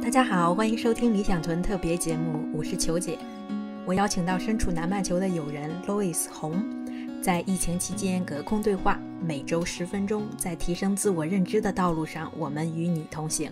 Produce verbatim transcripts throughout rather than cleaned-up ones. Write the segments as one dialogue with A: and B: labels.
A: 大家好，欢迎收听理想屯特别节目，我是球姐。我邀请到身处南半球的友人 Louis 洪，在疫情期间隔空对话，每周十分钟，在提升自我认知的道路上，我们与你同行。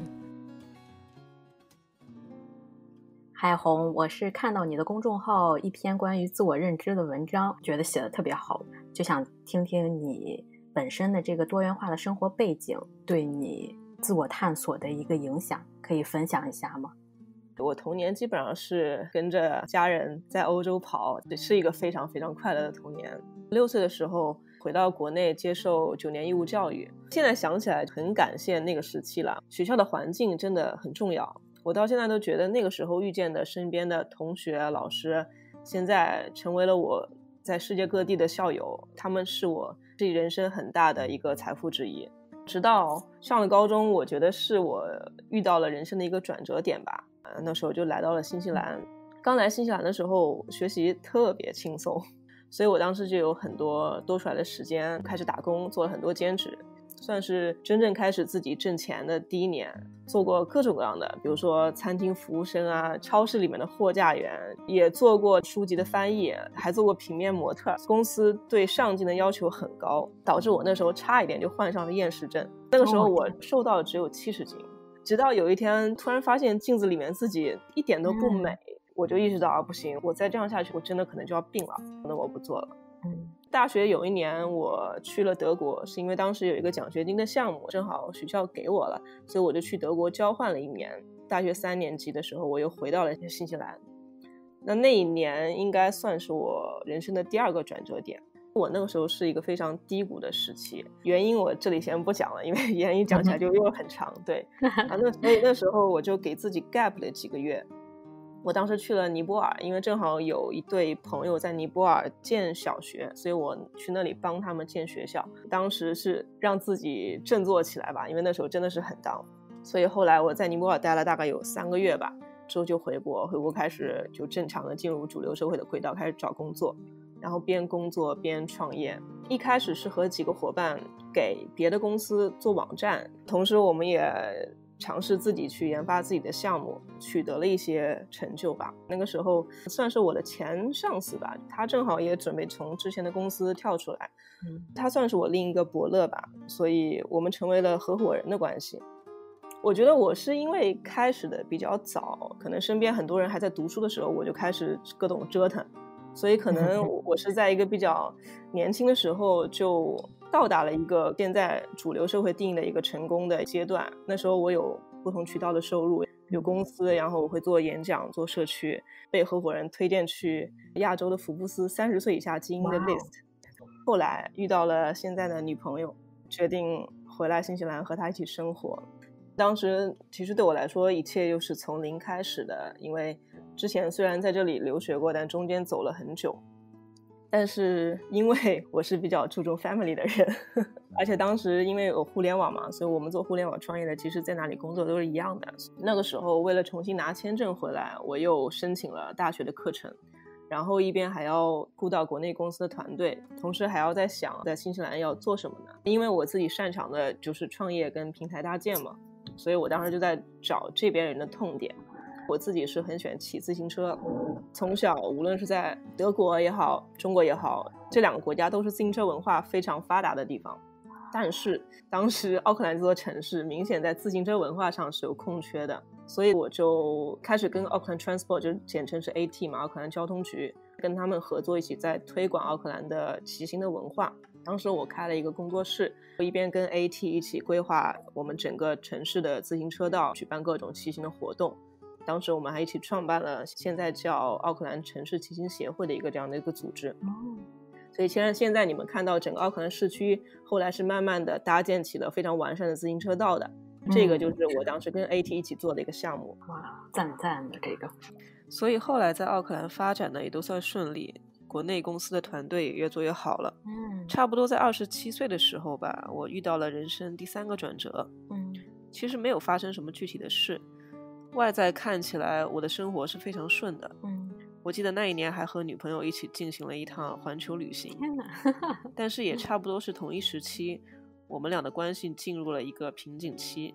A: 嗨洪，我是看到你的公众号一篇关于自我认知的文章，觉得写得特别好，就想听听你本身的这个多元化的生活背景对你自我探索的一个影响，可以分享一下吗？
B: 我童年基本上是跟着家人在欧洲跑，是一个非常非常快乐的童年。六岁的时候回到国内接受九年义务教育，现在想起来很感谢那个时期了。学校的环境真的很重要，我到现在都觉得那个时候遇见的身边的同学老师，现在成为了我在世界各地的校友，他们是我自己人生很大的一个财富之一。直到上了高中，我觉得是我遇到了人生的一个转折点吧。呃、那时候就来到了新西兰。刚来新西兰的时候学习特别轻松，所以我当时就有很多多出来的时间开始打工，做了很多兼职，算是真正开始自己挣钱的第一年。做过各种各样的，比如说餐厅服务生啊，超市里面的货架员，也做过书籍的翻译，还做过平面模特。公司对上进的要求很高，导致我那时候差一点就患上了厌食症。那个时候我瘦到只有七十斤，直到有一天突然发现镜子里面自己一点都不美，嗯、我就意识到啊，不行，我再这样下去我真的可能就要病了，那我不做了。嗯，大学有一年我去了德国，是因为当时有一个奖学金的项目，正好学校给我了，所以我就去德国交换了一年。大学三年级的时候我又回到了新西兰，那那一年应该算是我人生的第二个转折点。我那个时候是一个非常低谷的时期，原因我这里先不讲了，因为原因讲起来就又很长。对啊，那所以那时候我就给自己 gap 了几个月。我当时去了尼泊尔，因为正好有一对朋友在尼泊尔建小学，所以我去那里帮他们建学校。当时是让自己振作起来吧，因为那时候真的是很 down。所以后来我在尼泊尔待了大概有三个月吧，之后就回国，回国开始就正常的进入主流社会的轨道，开始找工作，然后边工作边创业。一开始是和几个伙伴给别的公司做网站，同时我们也尝试自己去研发自己的项目，取得了一些成就吧。那个时候算是我的前上司吧，他正好也准备从之前的公司跳出来，嗯、他算是我另一个伯乐吧，所以我们成为了合伙人的关系。我觉得我是因为开始的比较早，可能身边很多人还在读书的时候，我就开始各种折腾，所以可能我是在一个比较年轻的时候就到达了一个现在主流社会定义的一个成功的阶段。那时候我有不同渠道的收入，有公司，然后我会做演讲，做社区，被合伙人推荐去亚洲的福布斯三十岁以下精英的 list。 后来遇到了现在的女朋友，决定回来新西兰和她一起生活。当时其实对我来说一切又是从零开始的，因为之前虽然在这里留学过，但中间走了很久。但是因为我是比较注重 family 的人，而且当时因为有互联网嘛，所以我们做互联网创业的其实在哪里工作都是一样的。那个时候为了重新拿签证回来，我又申请了大学的课程，然后一边还要顾到国内公司的团队，同时还要在想在新西兰要做什么呢？因为我自己擅长的就是创业跟平台搭建嘛，所以我当时就在找这边人的痛点。我自己是很喜欢骑自行车，从小无论是在德国也好，中国也好，这两个国家都是自行车文化非常发达的地方。但是当时奥克兰这座城市明显在自行车文化上是有空缺的，所以我就开始跟奥克兰 Transport， 就简称是 A T 嘛，奥克兰交通局，跟他们合作，一起在推广奥克兰的骑行的文化。当时我开了一个工作室，一边跟 A T 一起规划我们整个城市的自行车道，举办各种骑行的活动。当时我们还一起创办了现在叫奥克兰城市骑行协会的一个这样的一个组织。所以现在现在你们看到整个奥克兰市区后来是慢慢的搭建起了非常完善的自行车道的，这个就是我当时跟 A T 一起做的一个项目。
A: 哇，赞赞的这个。
B: 所以后来在奥克兰发展的也都算顺利，国内公司的团队也越做越好了。嗯，差不多在二十七岁的时候吧，我遇到了人生第三个转折。嗯，其实没有发生什么具体的事，外在看起来我的生活是非常顺的。嗯，我记得那一年还和女朋友一起进行了一趟环球旅行。
A: 天哪
B: 但是也差不多是同一时期，我们俩的关系进入了一个瓶颈期。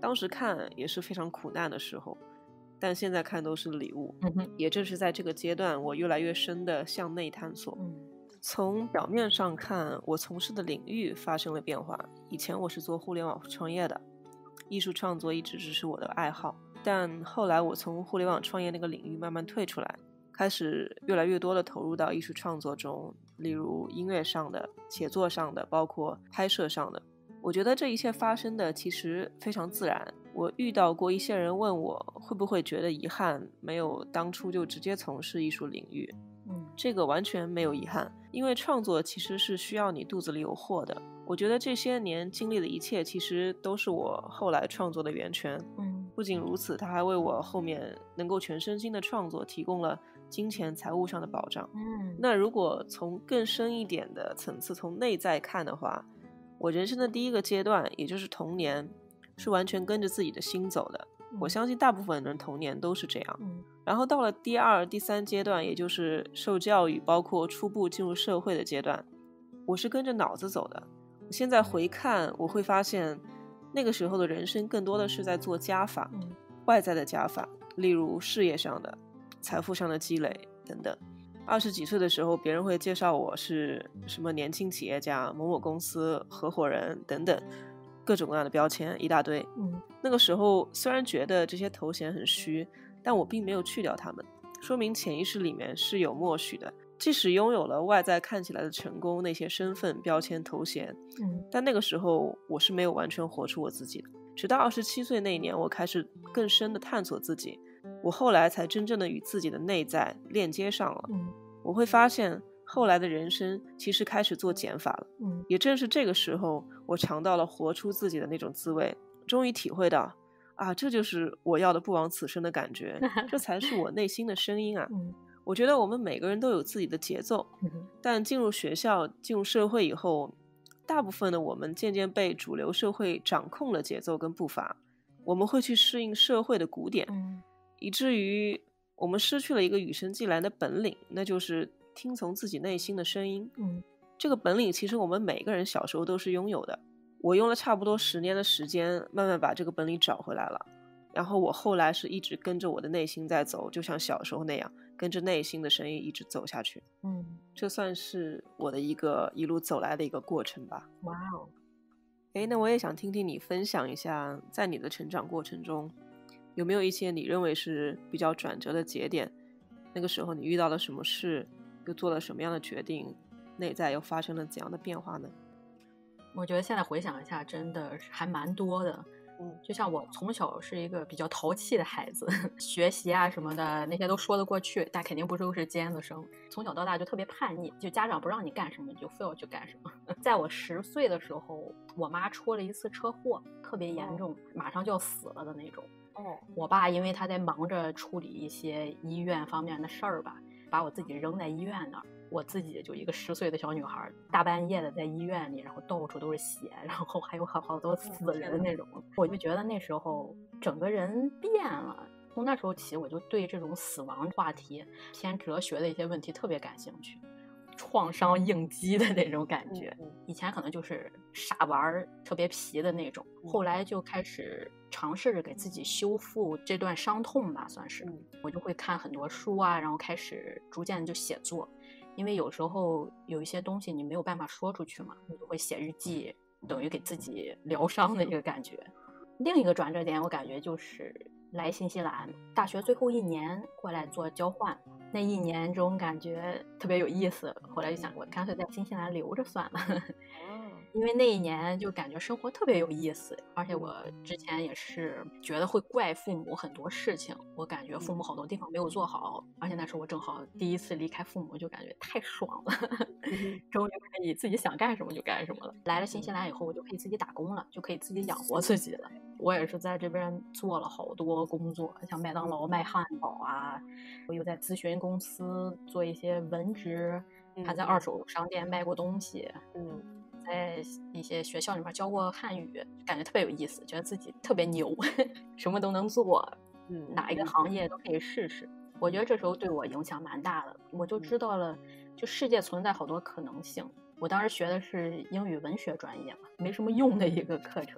B: 当时看也是非常苦难的时候，但现在看都是礼物。
A: 嗯哼，
B: 也正是在这个阶段，我越来越深的向内探索。
A: 嗯
B: 从表面上看，我从事的领域发生了变化。以前我是做互联网创业的，艺术创作一直只是我的爱好，但后来我从互联网创业那个领域慢慢退出来，开始越来越多的投入到艺术创作中，例如音乐上的、写作上的，包括拍摄上的。我觉得这一切发生的其实非常自然。我遇到过一些人问我会不会觉得遗憾，没有当初就直接从事艺术领域。
A: 嗯，
B: 这个完全没有遗憾，因为创作其实是需要你肚子里有货的。我觉得这些年经历的一切其实都是我后来创作的源泉。
A: 嗯，
B: 不仅如此，它还为我后面能够全身心的创作提供了金钱财务上的保障。
A: 嗯，
B: 那如果从更深一点的层次，从内在看的话，我人生的第一个阶段，也就是童年，是完全跟着自己的心走的。我相信大部分人童年都是这样。
A: 嗯，
B: 然后到了第二、第三阶段，也就是受教育，包括初步进入社会的阶段，我是跟着脑子走的。现在回看，我会发现，那个时候的人生更多的是在做加法，
A: 嗯，
B: 外在的加法，例如事业上的、财富上的积累等等。二十几岁的时候，别人会介绍我是什么年轻企业家、某某公司合伙人等等，各种各样的标签一大堆。
A: 嗯，
B: 那个时候虽然觉得这些头衔很虚，但我并没有去掉它们，说明潜意识里面是有默许的。即使拥有了外在看起来的成功，那些身份、标签、头衔，
A: 嗯，
B: 但那个时候我是没有完全活出我自己的。直到二十七岁那一年，我开始更深的探索自己，我后来才真正的与自己的内在链接上了。
A: 嗯，
B: 我会发现后来的人生其实开始做减法了。
A: 嗯，
B: 也正是这个时候，我尝到了活出自己的那种滋味，终于体会到啊，这就是我要的不枉此生的感觉，这才是我内心的声音啊。
A: 嗯，
B: 我觉得我们每个人都有自己的节奏，
A: 嗯，
B: 但进入学校、进入社会以后，大部分的我们渐渐被主流社会掌控了节奏跟步伐，我们会去适应社会的鼓点，
A: 嗯，
B: 以至于我们失去了一个与生俱来的本领，那就是听从自己内心的声音。
A: 嗯，
B: 这个本领其实我们每个人小时候都是拥有的。我用了差不多十年的时间，慢慢把这个本领找回来了。然后我后来是一直跟着我的内心在走，就像小时候那样，跟着内心的声音一直走下去。
A: 嗯，
B: 这算是我的一个一路走来的一个过程吧。
A: 哇哦，
B: 诶，那我也想听听你分享一下，在你的成长过程中，有没有一些你认为是比较转折的节点？那个时候你遇到了什么事，又做了什么样的决定，内在又发生了怎样的变化呢？
A: 我觉得现在回想一下，真的是还蛮多的。
B: 嗯，
A: 就像我从小是一个比较淘气的孩子，学习啊什么的那些都说得过去，但肯定不都是尖子生。从小到大就特别叛逆，就家长不让你干什么，你就非要去干什么。在我十岁的时候，我妈出了一次车祸，特别严重，马上就要死了的那种。
B: 哦，
A: 我爸因为他在忙着处理一些医院方面的事儿吧，把我自己扔在医院那儿。我自己就一个十岁的小女孩，大半夜的在医院里，然后到处都是血，然后还有好好多死人那种。我就觉得那时候整个人变了。从那时候起，我就对这种死亡话题、偏哲学的一些问题特别感兴趣，创伤应激的那种感觉。以前可能就是傻玩、特别皮的那种，后来就开始尝试着给自己修复这段伤痛吧，算是。我就会看很多书啊，然后开始逐渐就写作。因为有时候有一些东西你没有办法说出去嘛，你就会写日记，等于给自己疗伤的一个感觉。另一个转折点我感觉就是来新西兰，大学最后一年过来做交换，那一年中感觉特别有意思，后来就想我干脆在新西兰留着算了。因为那一年就感觉生活特别有意思，而且我之前也是觉得会怪父母很多事情，我感觉父母好多地方没有做好，而且那时候我正好第一次离开父母，就感觉太爽了，终于可以自己想干什么就干什么了。来了新西兰以后，我就可以自己打工了，就可以自己养活自己了。我也是在这边做了好多工作，像麦当劳卖汉堡啊，我又在咨询公司做一些文职，还在二手商店卖过东西，嗯，在一些学校里面教过汉语，感觉特别有意思，觉得自己特别牛，什么都能做，嗯，哪一个行业都可以试试。我觉得这时候对我影响蛮大的，我就知道了，就世界存在好多可能性。我当时学的是英语文学专业嘛，没什么用的一个课程，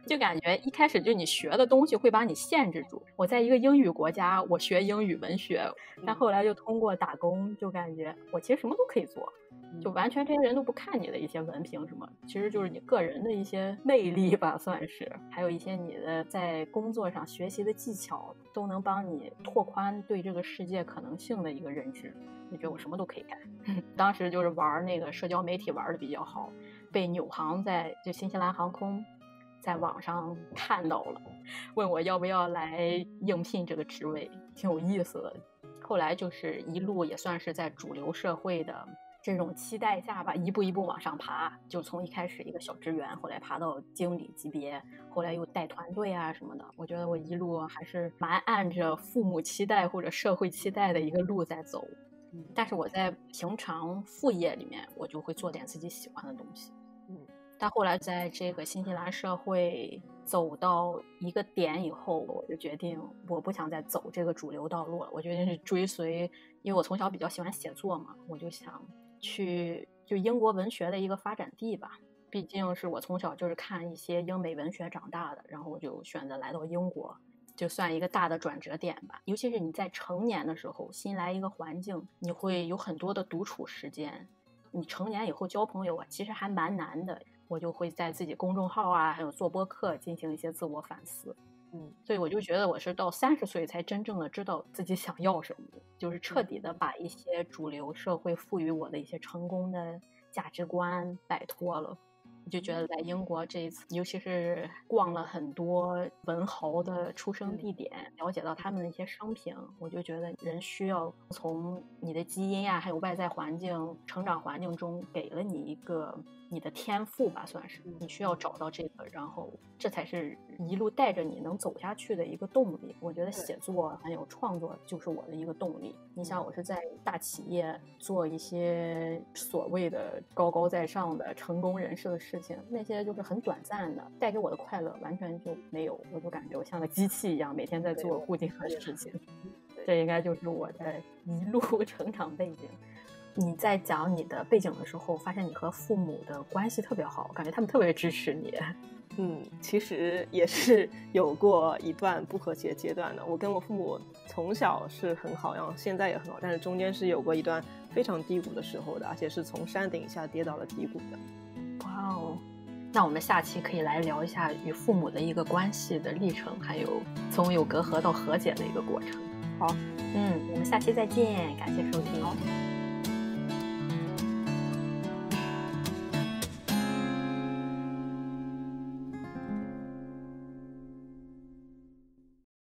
A: 就感觉一开始就你学的东西会把你限制住。我在一个英语国家，我学英语文学，但后来就通过打工，就感觉我其实什么都可以做，就完全这些人都不看你的一些文凭什么，其实就是你个人的一些魅力吧，算是，还有一些你的在工作上学习的技巧，都能帮你拓宽对这个世界可能性的一个认知。你觉得我什么都可以干。当时就是玩那个社交媒体玩的比较好，被纽航在就新西兰航空在网上看到了，问我要不要来应聘这个职位，挺有意思的。后来就是一路也算是在主流社会的这种期待下吧，一步一步往上爬，就从一开始一个小职员，后来爬到经理级别，后来又带团队啊什么的。我觉得我一路还是蛮按着父母期待或者社会期待的一个路在走。但是我在平常副业里面，我就会做点自己喜欢的东西。嗯，但后来在这个新西兰社会走到一个点以后，我就决定我不想再走这个主流道路了。我决定是追随，因为我从小比较喜欢写作嘛，我就想去就英国文学的一个发展地吧。毕竟是我从小就是看一些英美文学长大的，然后我就选择来到英国。就算一个大的转折点吧，尤其是你在成年的时候，新来一个环境，你会有很多的独处时间。你成年以后交朋友啊，其实还蛮难的。我就会在自己公众号啊，还有做播客进行一些自我反思。嗯，所以我就觉得我是到三十岁才真正的知道自己想要什么，就是彻底的把一些主流社会赋予我的一些成功的价值观摆脱了。我就觉得在英国这一次，尤其是逛了很多文豪的出生地点，了解到他们的一些生平，我就觉得人需要从你的基因呀、啊，还有外在环境、成长环境中给了你一个你的天赋吧，算是你需要找到这个，然后这才是一路带着你能走下去的一个动力。我觉得写作还有创作就是我的一个动力。你像我是在大企业做一些所谓的高高在上的成功人士的事情，那些就是很短暂的，带给我的快乐完全就没有。我就感觉我像个机器一样，每天在做固定的事情。这应该就是我的一路成长背景。你在讲你的背景的时候，发现你和父母的关系特别好，感觉他们特别支持你。
B: 嗯，其实也是有过一段不和谐阶段的。我跟我父母从小是很好，然后现在也很好，但是中间是有过一段非常低谷的时候的，而且是从山顶下跌到了低谷的。
A: 哇哦，那我们下期可以来聊一下与父母的一个关系的历程，还有从有隔阂到和解的一个过程。
B: 好，
A: 嗯，我们下期再见，感谢收听。
B: 好。